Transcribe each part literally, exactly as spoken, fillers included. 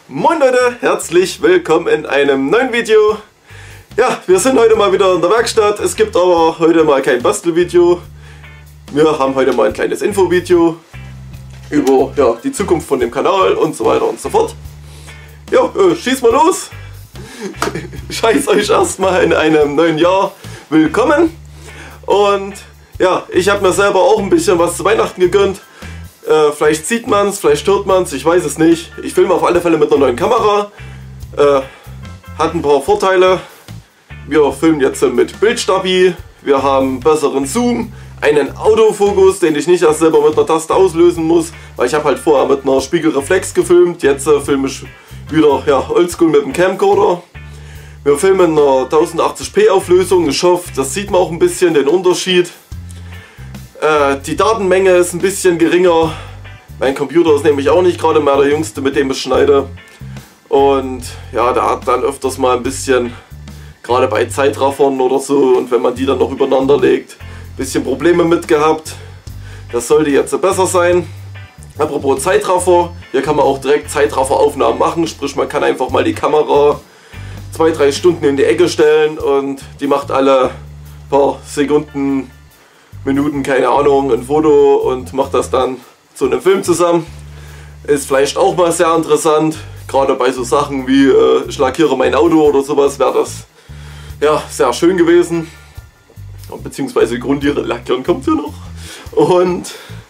Moin Leute, herzlich willkommen in einem neuen Video. Ja, wir sind heute mal wieder in der Werkstatt. Es gibt aber heute mal kein Bastelvideo. Wir haben heute mal ein kleines Infovideo über ja, die Zukunft von dem Kanal und so weiter und so fort. Ja, äh, schieß mal los. Ich heiße euch erstmal in einem neuen Jahr willkommen. Und ja, ich habe mir selber auch ein bisschen was zu Weihnachten gegönnt. Äh, vielleicht sieht man es, vielleicht hört man es, ich weiß es nicht. Ich filme auf alle Fälle mit einer neuen Kamera. Äh, hat ein paar Vorteile. Wir filmen jetzt mit Bildstabi. Wir haben besseren Zoom. Einen Autofokus, den ich nicht erst selber mit einer Taste auslösen muss. Weil ich habe halt vorher mit einer Spiegelreflex gefilmt. Jetzt äh, filme ich wieder ja, oldschool mit dem Camcorder. Wir filmen in einer tausendachtzig p Auflösung. Ich hoffe, das sieht man auch ein bisschen den Unterschied. Äh, die Datenmenge ist ein bisschen geringer. Mein Computer ist nämlich auch nicht gerade mehr der jüngste, mit dem ich schneide. Und ja, der hat dann öfters mal ein bisschen, gerade bei Zeitraffern oder so, und wenn man die dann noch übereinander legt, ein bisschen Probleme mit gehabt. Das sollte jetzt besser sein. Apropos Zeitraffer, hier kann man auch direkt Zeitrafferaufnahmen machen, sprich man kann einfach mal die Kamera zwei, drei Stunden in die Ecke stellen und die macht alle paar Sekunden, Minuten, keine Ahnung, ein Foto und macht das dann zu einem Film zusammen. Ist vielleicht auch mal sehr interessant, gerade bei so Sachen wie äh, ich lackiere mein Auto oder sowas, wäre das ja sehr schön gewesen. Beziehungsweise Grundtiere lackieren kommt hier noch. Und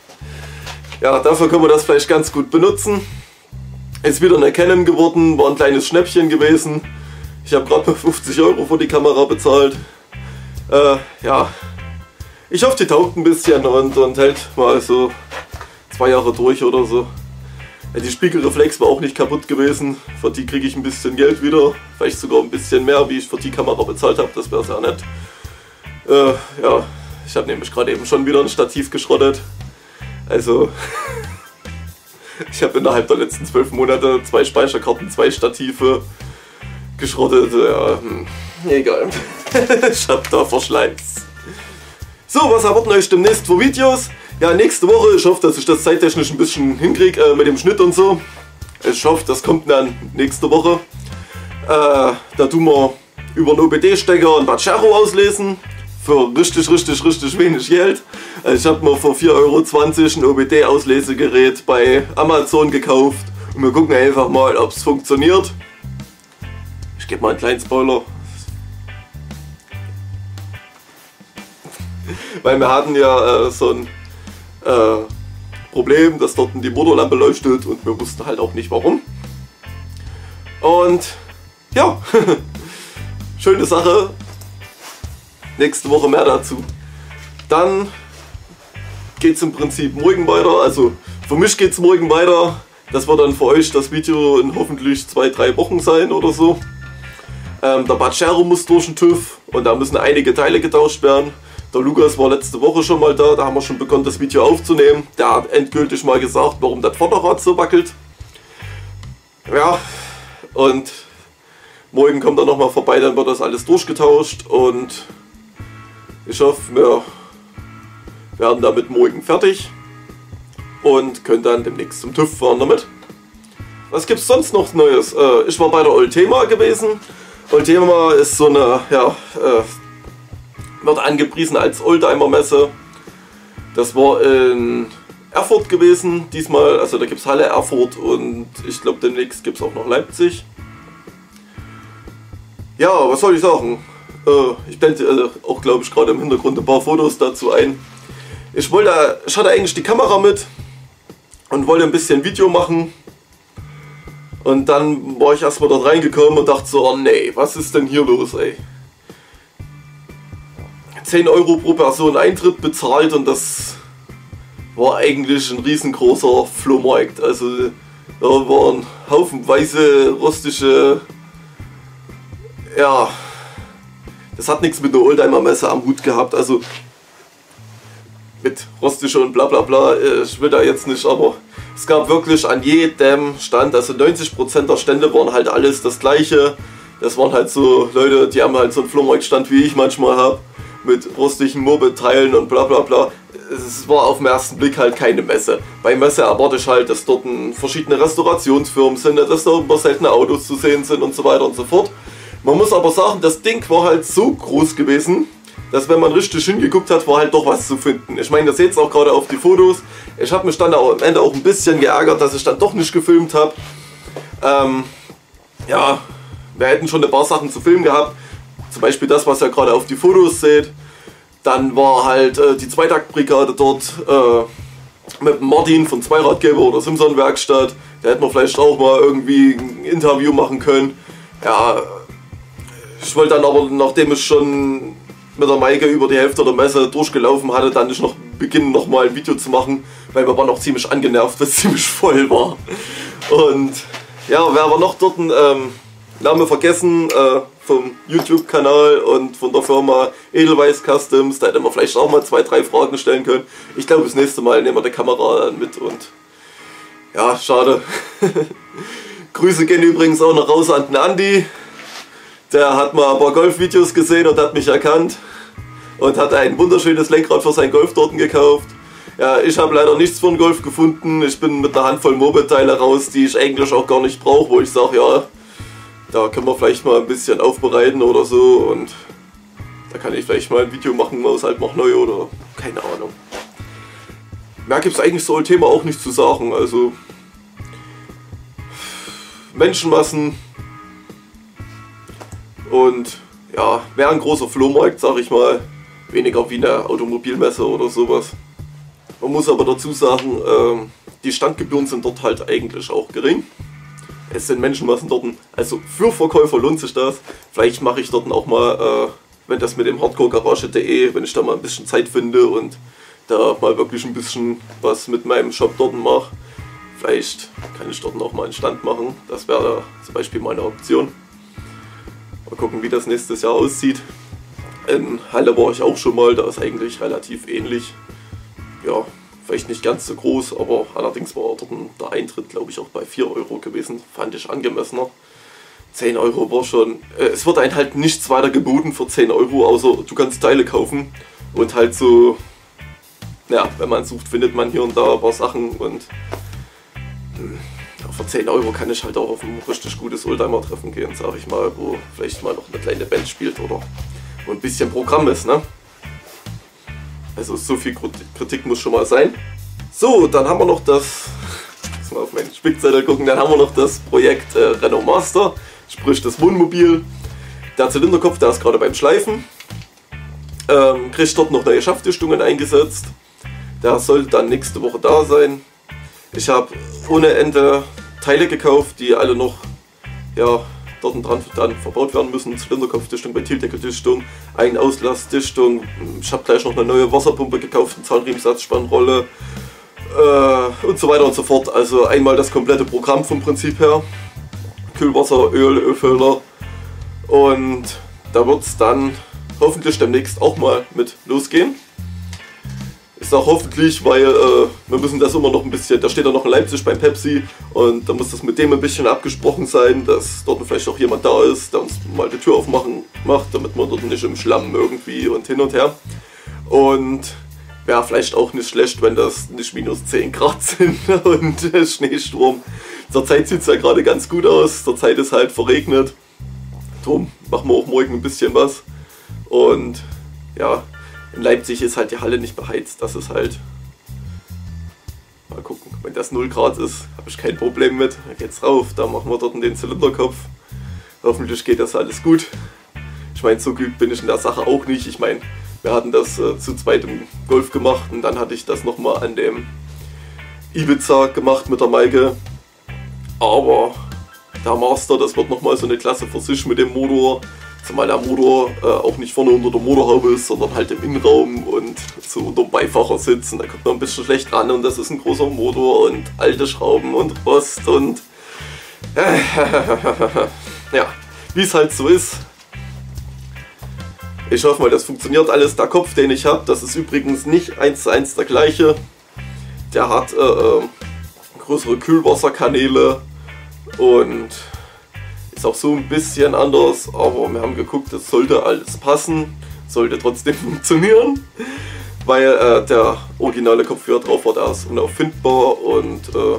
ja, dafür können wir das vielleicht ganz gut benutzen. Ist wieder eine Canon geworden, war ein kleines Schnäppchen gewesen. Ich habe gerade mal fünfzig Euro für die Kamera bezahlt. Äh, ja. Ich hoffe, die taugt ein bisschen und, und hält mal so zwei Jahre durch oder so. Ja, die Spiegelreflex war auch nicht kaputt gewesen. Für die kriege ich ein bisschen Geld wieder. Vielleicht sogar ein bisschen mehr, wie ich für die Kamera bezahlt habe. Das wäre sehr nett. Äh, ja, ich habe nämlich gerade eben schon wieder ein Stativ geschrottet. Also, ich habe innerhalb der letzten zwölf Monate zwei Speicherkarten, zwei Stative geschrottet. Ja, hm, egal. Ich habe da Verschleiß. So, was erwarten euch demnächst für Videos? Ja, nächste Woche, ich hoffe, dass ich das zeittechnisch ein bisschen hinkriege äh, mit dem Schnitt und so. Ich hoffe, das kommt dann nächste Woche. Äh, da tun wir über einen O B D-Stecker ein Pacero auslesen. Für richtig, richtig, richtig wenig Geld. Also ich habe mir für vier Euro zwanzig ein O B D-Auslesegerät bei Amazon gekauft. Und wir gucken einfach mal, ob es funktioniert. Ich gebe mal einen kleinen Spoiler. Weil wir hatten ja äh, so ein äh, Problem, dass dort die Motorlampe leuchtet und wir wussten halt auch nicht warum. Und ja, schöne Sache. Nächste Woche mehr dazu. Dann geht es im Prinzip morgen weiter. Also für mich geht es morgen weiter. Das wird dann für euch das Video in hoffentlich zwei, drei Wochen sein oder so. Ähm, der Pacero muss durch den TÜV und da müssen einige Teile getauscht werden. Der Lukas war letzte Woche schon mal da, da haben wir schon begonnen das Video aufzunehmen. Der hat endgültig mal gesagt, warum das Vorderrad so wackelt. Ja, und morgen kommt er nochmal vorbei, dann wird das alles durchgetauscht und ich hoffe, wir werden damit morgen fertig und können dann demnächst zum TÜV fahren damit. Was gibt es sonst noch Neues? Äh, ich war bei der Oldthema gewesen. Oldthema ist so eine, ja, äh, wird angepriesen als Oldtimer-Messe. Das war in Erfurt gewesen diesmal, also da gibt es Halle Erfurt und ich glaube demnächst gibt es auch noch Leipzig. Ja, was soll ich sagen? Äh, ich blende äh, auch glaube ich gerade im Hintergrund ein paar Fotos dazu ein. Ich wollte, ich hatte eigentlich die Kamera mit und wollte ein bisschen Video machen. Und dann war ich erstmal dort reingekommen und dachte so, oh nee, was ist denn hier los, ey? zehn Euro pro Person Eintritt bezahlt und das war eigentlich ein riesengroßer Flohmarkt. Also da waren haufenweise rustische, ja, das hat nichts mit der Oldtimer-Messe am Hut gehabt. Also mit rustische und bla bla bla, ich will da jetzt nicht, aber es gab wirklich an jedem Stand, also neunzig Prozent der Stände waren halt alles das gleiche. Das waren halt so Leute, die haben halt so einen Flohmarktstand wie ich manchmal habe. mit rostigen Moped-Teilen und bla bla bla. Es war auf den ersten Blick halt keine Messe. Bei Messe erwarte ich halt, dass dort verschiedene Restaurationsfirmen sind, dass da immer seltene Autos zu sehen sind und so weiter und so fort. Man muss aber sagen, das Ding war halt so groß gewesen, dass wenn man richtig hingeguckt hat, war halt doch was zu finden. Ich meine, das seht ihr auch gerade auf die Fotos. Ich habe mich dann auch am Ende auch ein bisschen geärgert, dass ich dann doch nicht gefilmt habe. Ähm, ja, wir hätten schon ein paar Sachen zu filmen gehabt. Zum Beispiel das, was ihr gerade auf die Fotos seht. Dann war halt äh, die Zweitaktbrigade dort äh, mit Martin von Zweiradgeber oder Simson Werkstatt. Da hätten wir vielleicht auch mal irgendwie ein Interview machen können. Ja, ich wollte dann aber, nachdem ich schon mit der Maike über die Hälfte der Messe durchgelaufen hatte, dann nicht noch beginnen, noch mal ein Video zu machen, weil wir waren noch ziemlich angenervt, weil es ziemlich voll war. Und ja, wer aber noch dort einen ähm, Name vergessen, äh, vom YouTube-Kanal und von der Firma Edelweiss Customs, da hätte man vielleicht auch mal zwei, drei Fragen stellen können. Ich glaube, das nächste Mal nehmen wir die Kamera mit und ja, schade. Grüße gehen übrigens auch noch raus an den Andi. Der hat mal ein paar Golf-Videos gesehen und hat mich erkannt und hat ein wunderschönes Lenkrad für sein Golf dort gekauft. Ja, ich habe leider nichts für einen Golf gefunden. Ich bin mit einer Handvoll Moped-Teile raus, die ich eigentlich auch gar nicht brauche, wo ich sage, ja, da können wir vielleicht mal ein bisschen aufbereiten oder so und da kann ich vielleicht mal ein Video machen, was halt noch neu oder keine Ahnung. Mehr gibt es eigentlich so ein Thema auch nicht zu sagen, also Menschenmassen und ja, wäre ein großer Flohmarkt, sag ich mal, weniger wie eine Automobilmesse oder sowas. Man muss aber dazu sagen, ähm, die Standgebühren sind dort halt eigentlich auch gering. Es sind Menschenmassen dort, also für Verkäufer lohnt sich das. Vielleicht mache ich dort auch mal, äh, wenn das mit dem hardcore garage punkt de, wenn ich da mal ein bisschen Zeit finde und da mal wirklich ein bisschen was mit meinem Shop dort mache. Vielleicht kann ich dort auch mal einen Stand machen. Das wäre zum Beispiel meine Option. Mal gucken, wie das nächstes Jahr aussieht. In Halle war ich auch schon mal, da ist eigentlich relativ ähnlich. Ja, vielleicht nicht ganz so groß, aber allerdings war dort der Eintritt, glaube ich, auch bei vier Euro gewesen. Fand ich angemessener. zehn Euro war schon... Äh, es wird einem halt nichts weiter geboten für zehn Euro, außer du kannst Teile kaufen. Und halt so... Ja, wenn man sucht, findet man hier und da ein paar Sachen und... Ja, für zehn Euro kann ich halt auch auf ein richtig gutes Oldtimer-Treffen gehen, sag ich mal, wo vielleicht mal noch eine kleine Band spielt oder wo ein bisschen Programm ist, ne? Also so viel Kritik muss schon mal sein. So, dann haben wir noch das, muss mal auf meinen Spickzettel gucken, dann haben wir noch das Projekt äh, Renault Master, sprich das Wohnmobil. Der Zylinderkopf, der ist gerade beim Schleifen. Ähm, kriegt dort noch neue Schaftdichtungen eingesetzt. Der sollte dann nächste Woche da sein. Ich habe ohne Ende Teile gekauft, die alle noch ja, dort und dran dann verbaut werden müssen. Zylinderkopfdichtung, Ventildeckeldichtung, Ein-Auslassdichtung. Ich habe gleich noch eine neue Wasserpumpe gekauft, eine Zahnriemensatzspannrolle äh, und so weiter und so fort. Also einmal das komplette Programm vom Prinzip her. Kühlwasser, Öl, Ölfilter. Und da wird es dann hoffentlich demnächst auch mal mit losgehen. Ich sage hoffentlich, weil äh, wir müssen das immer noch ein bisschen, da steht ja noch in Leipzig beim Pepsi und da muss das mit dem ein bisschen abgesprochen sein, dass dort vielleicht auch jemand da ist, der uns mal die Tür aufmachen macht, damit man dort nicht im Schlamm irgendwie und hin und her. Und wäre vielleicht auch nicht schlecht, wenn das nicht minus zehn Grad sind und äh, Schneesturm. Zurzeit sieht es ja gerade ganz gut aus, zurzeit ist halt verregnet. Drum machen wir auch morgen ein bisschen was. Und ja, in Leipzig ist halt die Halle nicht beheizt, das ist halt, mal gucken, wenn das null Grad ist, habe ich kein Problem mit, dann geht's rauf, da machen wir dort den Zylinderkopf, hoffentlich geht das alles gut. Ich meine, so geübt bin ich in der Sache auch nicht, ich meine, wir hatten das äh, zu zweit im Golf gemacht und dann hatte ich das nochmal an dem Ibiza gemacht mit der Maike, aber der Master, das wird nochmal so eine Klasse für sich mit dem Motor. Zumal der Motor äh, auch nicht vorne unter der Motorhaube ist, sondern halt im Innenraum und so unter dem Beifahrersitz. Und da kommt man ein bisschen schlecht ran und das ist ein großer Motor und alte Schrauben und Rost und äh, ja, wie es halt so ist. Ich hoffe mal, das funktioniert alles. Der Kopf, den ich habe, das ist übrigens nicht eins zu eins der gleiche. Der hat äh, äh, größere Kühlwasserkanäle und ist auch so ein bisschen anders, aber wir haben geguckt, das sollte alles passen. sollte trotzdem funktionieren, weil äh, der originale Kopfhörer drauf war, der ist unauffindbar und äh,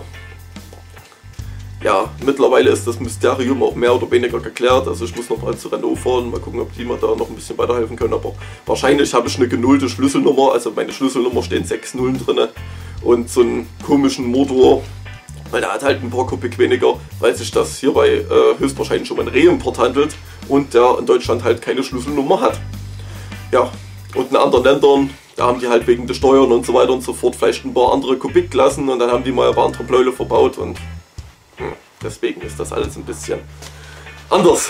ja, mittlerweile ist das Mysterium auch mehr oder weniger geklärt. Also ich muss noch mal zu Renault fahren, mal gucken, ob die mir da noch ein bisschen weiterhelfen können. Aber wahrscheinlich habe ich eine genullte Schlüsselnummer, also meine Schlüsselnummer stehen sechs Nullen drin und so einen komischen Motor, weil der hat halt ein paar Kubik weniger, weil sich das hierbei äh, höchstwahrscheinlich um einen Reimport handelt und der in Deutschland halt keine Schlüsselnummer hat. Ja, und in anderen Ländern, da haben die halt wegen der Steuern und so weiter und so fort vielleicht ein paar andere Kubikklassen und dann haben die mal ein paar andere Bläule verbaut und deswegen ist das alles ein bisschen anders.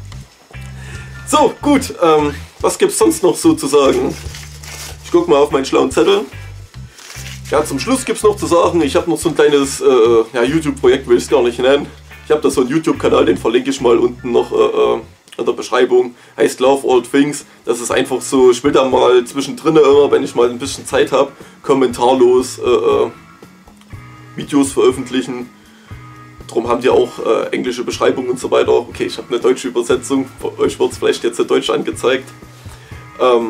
So, gut, ähm, was gibt es sonst noch so zu sagen? Ich gucke mal auf meinen schlauen Zettel. Ja, zum Schluss gibt es noch zu sagen, ich habe noch so ein kleines äh, ja, YouTube-Projekt, will ich es gar nicht nennen. Ich habe da so einen YouTube-Kanal, den verlinke ich mal unten noch äh, in der Beschreibung. Heißt Love All Things. Das ist einfach so, ich will da mal zwischendrin immer, wenn ich mal ein bisschen Zeit habe, kommentarlos äh, äh, Videos veröffentlichen. Darum haben die auch äh, englische Beschreibungen und so weiter. Okay, ich habe eine deutsche Übersetzung. Für euch wird es vielleicht jetzt in Deutsch angezeigt. Ähm,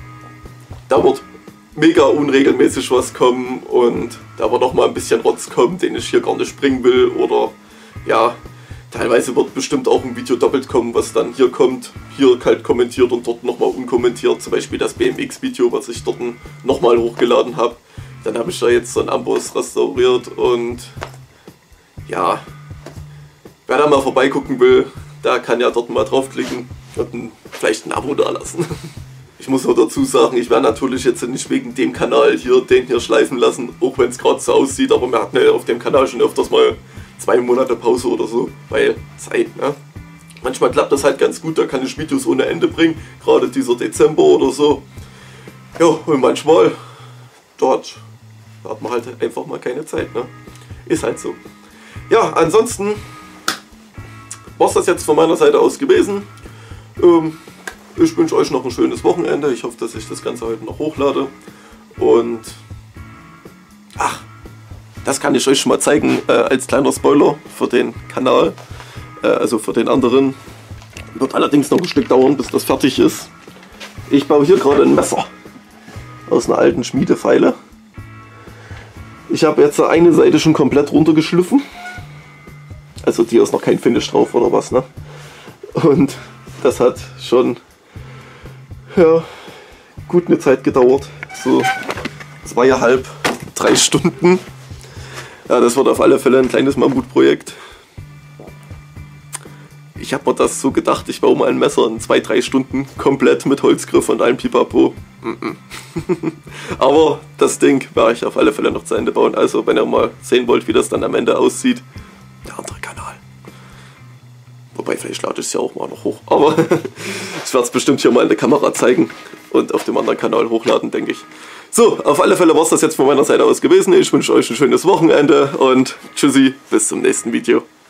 da wird mega unregelmäßig was kommen und da wird auch mal ein bisschen Rotz kommen, den ich hier gar nicht bringen will. Oder ja, teilweise wird bestimmt auch ein Video doppelt kommen, was dann hier kommt. Hier kalt kommentiert und dort nochmal unkommentiert. Zum Beispiel das B M X-Video, was ich dort nochmal hochgeladen habe. Dann habe ich da jetzt so einen Amboss restauriert und ja, wer da mal vorbeigucken will, der kann ja dort mal draufklicken und ein, vielleicht ein Abo da lassen. Ich muss nur dazu sagen, ich werde natürlich jetzt nicht wegen dem Kanal hier den hier schleifen lassen, auch wenn es gerade so aussieht, aber wir hatten ja auf dem Kanal schon öfters mal zwei Monate Pause oder so, weil Zeit, ne? Manchmal klappt das halt ganz gut, da kann ich Videos ohne Ende bringen, gerade dieser Dezember oder so. Ja, und manchmal, dort hat man halt einfach mal keine Zeit, ne? Ist halt so. Ja, ansonsten war es das jetzt von meiner Seite aus gewesen. Ähm, ich wünsche euch noch ein schönes Wochenende. Ich hoffe, dass ich das Ganze heute noch hochlade. Und ach, das kann ich euch schon mal zeigen äh, als kleiner Spoiler für den Kanal. Äh, also für den anderen. Wird allerdings noch ein Stück dauern, bis das fertig ist. Ich baue hier gerade ein Messer aus einer alten Schmiedefeile. Ich habe jetzt eine Seite schon komplett runtergeschliffen. Also die ist noch kein Finish drauf oder was, ne? Und das hat schon ja, gut eine Zeit gedauert. So zweieinhalb, drei Stunden. Ja, das wird auf alle Fälle ein kleines Mammutprojekt. Ich habe mir das so gedacht, ich baue mal ein Messer in zwei, drei Stunden komplett mit Holzgriff und allem Pipapo. Aber das Ding werde ich auf alle Fälle noch zu Ende bauen. Also wenn ihr mal sehen wollt, wie das dann am Ende aussieht, der andere Kanal. Wobei, vielleicht lade ich es ja auch mal noch hoch. Aber ich werde es bestimmt hier mal in der Kamera zeigen und auf dem anderen Kanal hochladen, denke ich. So, auf alle Fälle war es das jetzt von meiner Seite aus gewesen. Ich wünsche euch ein schönes Wochenende und tschüssi, bis zum nächsten Video.